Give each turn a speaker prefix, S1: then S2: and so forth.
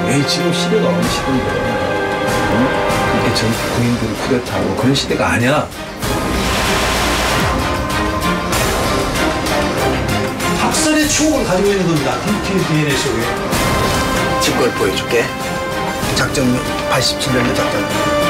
S1: 에이, 지금 시대가 어느 시대인데. 응? 그렇게 전 국민들이 쿠데타하고 그런 시대가 아니야.
S2: 학살의 추억을 가지고 있는 겁니다. DNA 속에.
S3: 증거를 보여줄게. 작전 87년도 작전.